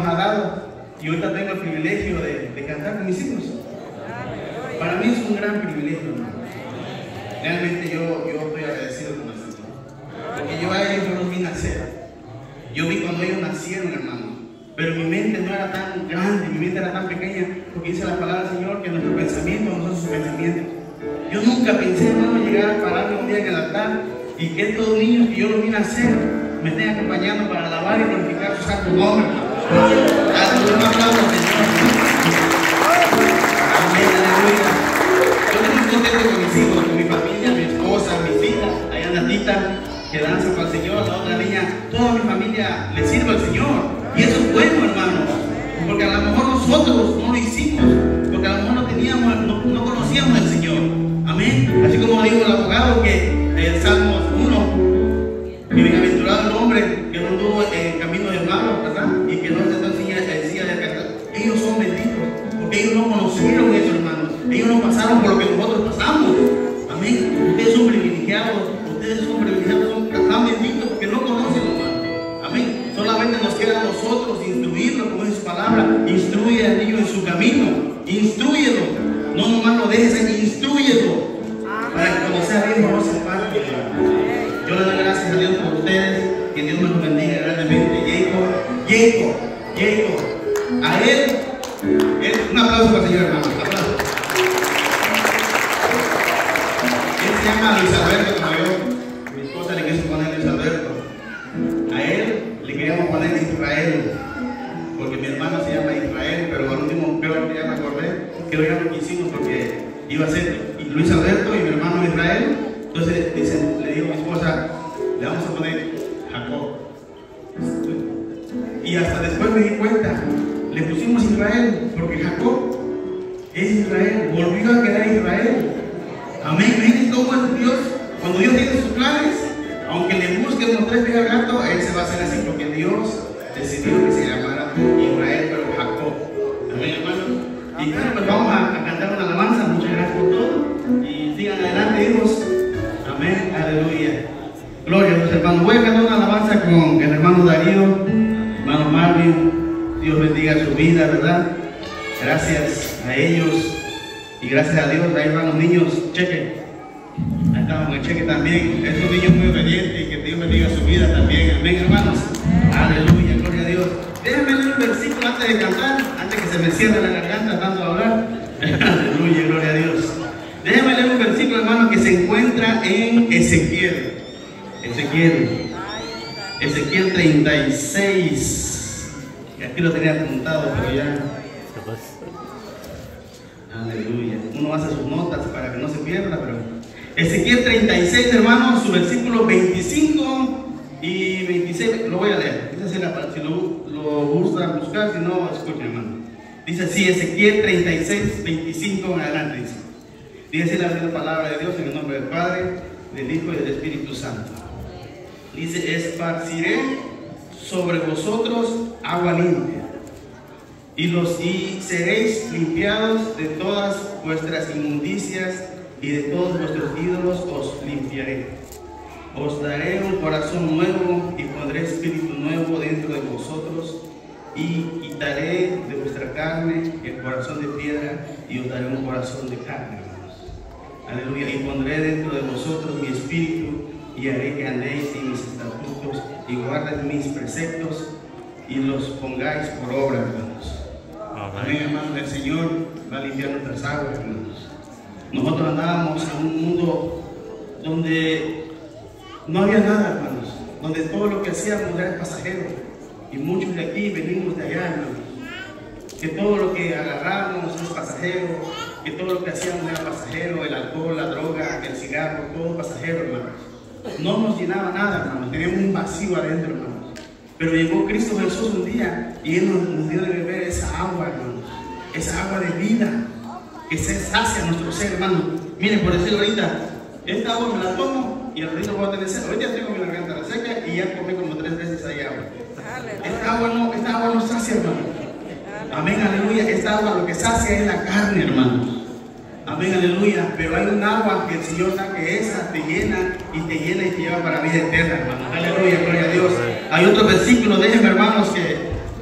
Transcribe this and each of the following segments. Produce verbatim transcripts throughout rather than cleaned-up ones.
ha dado. Y ahorita tengo el privilegio de, de cantar con mis hijos. Para mí es un gran privilegio, hermano. Realmente yo, yo estoy agradecido con el Señor. Porque yo a ellos no los vi nacer. Yo vi cuando ellos nacieron, hermano. Pero mi mente no era tan grande, mi mente era tan pequeña, porque dice la palabra del Señor que nuestros pensamientos no son sus pensamientos. Yo nunca pensé, hermano, llegar a pararme un día en el altar y que estos niños que yo los vi nacer me estén acompañando para alabar y glorificar su santo nombre. Dale un aplauso al Señor. Amén, aleluya. Yo estoy muy contento con mis hijos, con mi familia, mi esposa, mis hijas. Allá anda Tita, que danza con el Señor, la otra niña. Toda mi familia le sirve al Señor. Y eso es bueno, hermano, porque a lo mejor nosotros no lo hicimos, porque a lo mejor no teníamos, no, no conocíamos al Señor. Amén. Así como dijo el abogado que el Salmo uno, que bienaventurado el hombre que no anduvo en camino de malo, ¿verdad? Y que no se enseña de cantar. Ellos son benditos, porque ellos no conocieron eso, hermanos. Ellos no pasaron por lo que nosotros pasamos. Amén. Ustedes son privilegiados, ustedes son privilegiados, son tan benditos porque no conocen, hermano. Amén. Solamente nos queda a nosotros instruirlo, como es su palabra. Instruye al niño en su camino. Instrúyelo. No nomás lo dejes ahí, instrúyelo. Para que cuando sea viejo no se parte. Yo le doy gracias a Dios por ustedes. Que Dios me los bendiga grandemente. Jacob, Jacob, Jacob. A él, él un aplauso para el Señor, hermano. Aplauso. Él se llama Luis Alberto, como yo. Mi esposa le quiso poner Luis Alberto. A él le queríamos poner Israel, porque mi hermano se llama Israel, pero al último creo que ya me acordé que lo ya no quisimos porque iba a ser Luis Alberto y mi hermano Israel. Entonces dicen, le digo a mi esposa, le vamos a poner Jacob. Y hasta después me di cuenta, le pusimos Israel, porque Jacob es Israel, volvió a quedar Israel. Amén. ¿Ven cómo es Dios? Cuando Dios tiene sus planes, aunque le busquen los tres pies al gato, él se va a hacer así, porque Dios decidió que se llamara Israel, pero Jacob. Amén, hermano. Y bueno, pues vamos a, a cantar una alabanza. Muchas gracias por todo. Y sigan adelante, hijos. Amén, aleluya. Gloria a Dios, hermano. Voy a cantar una alabanza con el hermano Darío, hermano Marvin. Dios bendiga su vida, ¿verdad? Gracias a ellos y gracias a Dios. Ahí van los niños. Cheque. Ahí estamos en el cheque también. Estos niños muy obedientes y que Dios bendiga su vida también. Amén, hermanos. Aleluya, gloria a Dios. Déjenme leer un versículo antes de cantar, antes que se me cierre la garganta tanto hablar. Aleluya, gloria a Dios. Déjenme leer un versículo, hermano, que se encuentra en Ezequiel. Ezequiel. Ezequiel treinta y seis. Aquí lo tenía apuntado, pero ya. Aleluya. Uno hace sus notas para que no se pierda, pero. Ezequiel treinta y seis, hermanos, su versículo veinticinco y veintiséis, lo voy a leer. Dice así la palabra, si lo, lo gustan buscar, si no, escuchen, hermano. Dice así, Ezequiel treinta y seis, veinticinco en adelante, dice. Dice así la palabra de Dios en el nombre del Padre, del Hijo y del Espíritu Santo. Dice, esparciré sobre vosotros agua limpia, y, los, y seréis limpiados de todas vuestras inmundicias, y de todos vuestros ídolos os limpiaré. Os daré un corazón nuevo y pondré espíritu nuevo dentro de vosotros, y quitaré de vuestra carne el corazón de piedra y os daré un corazón de carne, hermanos. Aleluya. Y pondré dentro de vosotros mi espíritu y haré que andéis en mis estatutos y guardéis mis preceptos y los pongáis por obra, hermanos. Amén, hermanos. El Señor va a limpiar nuestras aguas, hermanos. Nosotros andábamos en un mundo donde no había nada, hermanos, donde todo lo que hacíamos era pasajero, y muchos de aquí venimos de allá, hermanos, que todo lo que agarramos es pasajero, que todo lo que hacíamos era pasajero, el alcohol, la droga, el cigarro, todo pasajero, hermanos. No nos llenaba nada, hermanos, teníamos un vacío adentro, hermanos. Pero llegó Cristo Jesús un día y Él nos, nos dio de beber esa agua, hermanos, esa agua de vida, que se sacia nuestro ser, hermano. Miren, por decirlo ahorita, esta agua me la tomo y al ratito voy a tener sed. Ahorita tengo mi garganta seca y ya comí como tres veces ahí agua. Esta agua no, esta agua no sacia, hermano. Amén, aleluya. Esta agua lo que sacia es la carne, hermano. Amén, aleluya. Pero hay un agua que el Señor da, que esa te llena y te llena y te lleva para vida eterna, hermano. Aleluya, gloria a Dios. Hay otro versículo, déjenme, hermanos, que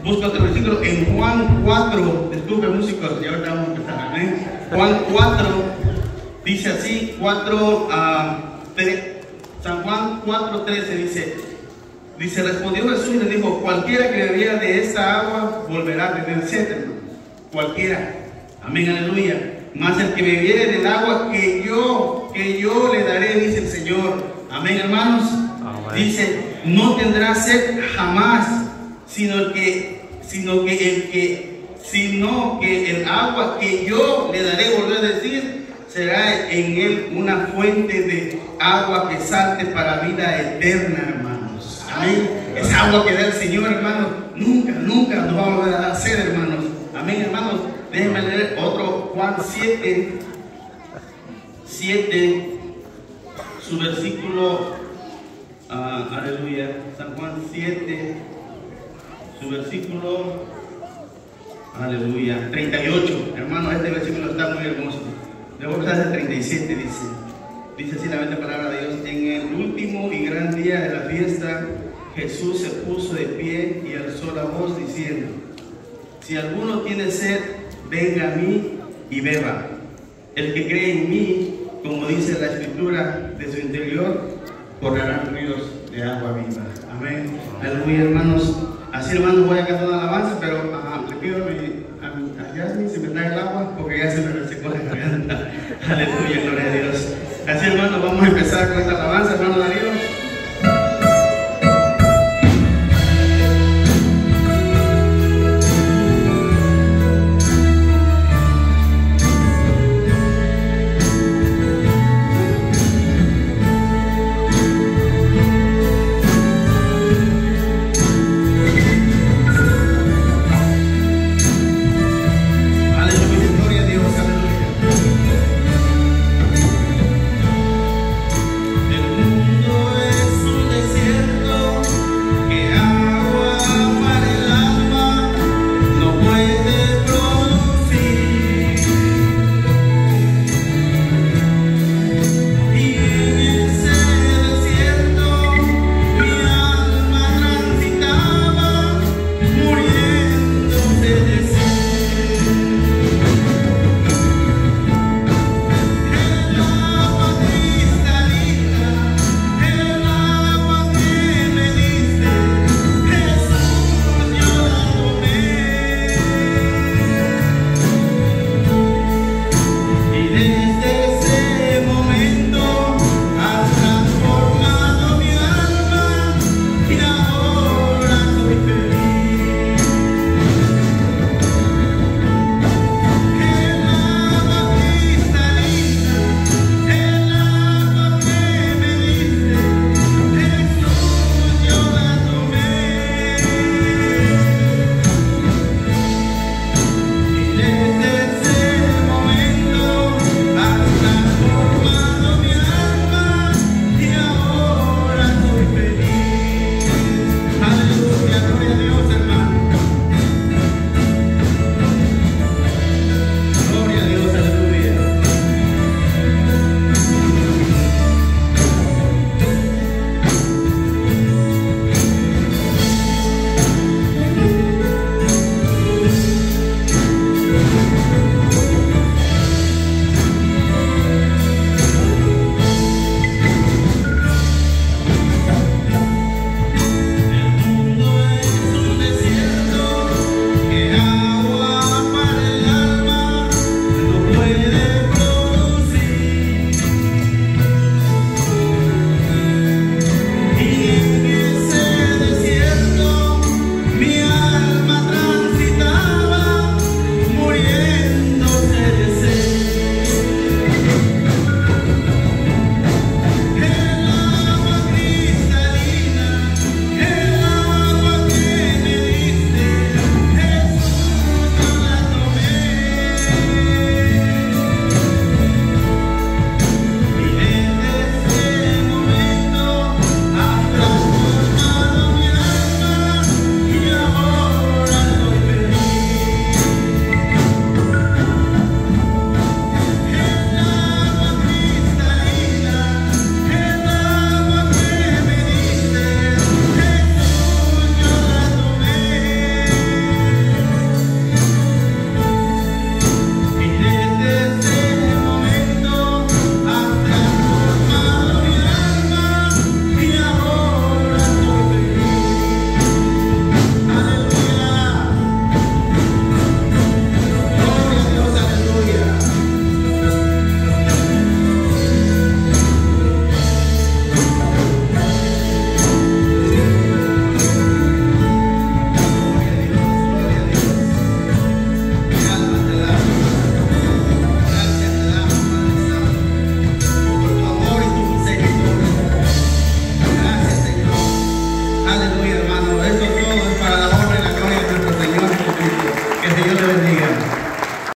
busca otro versículo en Juan cuatro, disculpe músicos, ya ahorita vamos a empezar, amén. Juan cuatro, dice así, cuatro, tres, San Juan cuatro, trece dice, dice, respondió Jesús y le dijo, cualquiera que bebiera de esta agua volverá a tener sed, hermano. Cualquiera, amén, aleluya. Mas el que bebiere del agua que yo, que yo le daré, dice el Señor, amén, hermanos. Amén. Dice, no tendrá sed jamás, sino el que, sino que el que, sino que el agua que yo le daré, volver a decir, será en él una fuente de agua que salte para vida eterna, hermanos. Amén. Esa agua que da el Señor, hermanos, nunca, nunca nos va a volver a dar sed, hermanos. Amén, hermanos. Déjenme leer otro Juan siete, siete, su versículo, uh, aleluya, San Juan siete, su versículo, aleluya, treinta y ocho, hermano, este versículo está muy hermoso. Luego empezar el treinta y siete, dice, dice así la bendita palabra de Dios, en el último y gran día de la fiesta, Jesús se puso de pie y alzó la voz diciendo, si alguno tiene sed, venga a mí y beba. El que cree en mí, como dice la escritura, de su interior correrán ríos de agua viva. Amén. Aleluya, hermanos. Así, hermanos, voy a cantar una alabanza, pero uh, le pido a, mi, a, mi, a Yasmin si me trae el agua, porque ya se me resecó la garganta. Aleluya, gloria a Dios. Así, hermanos, vamos a empezar con esta alabanza, hermano Darío.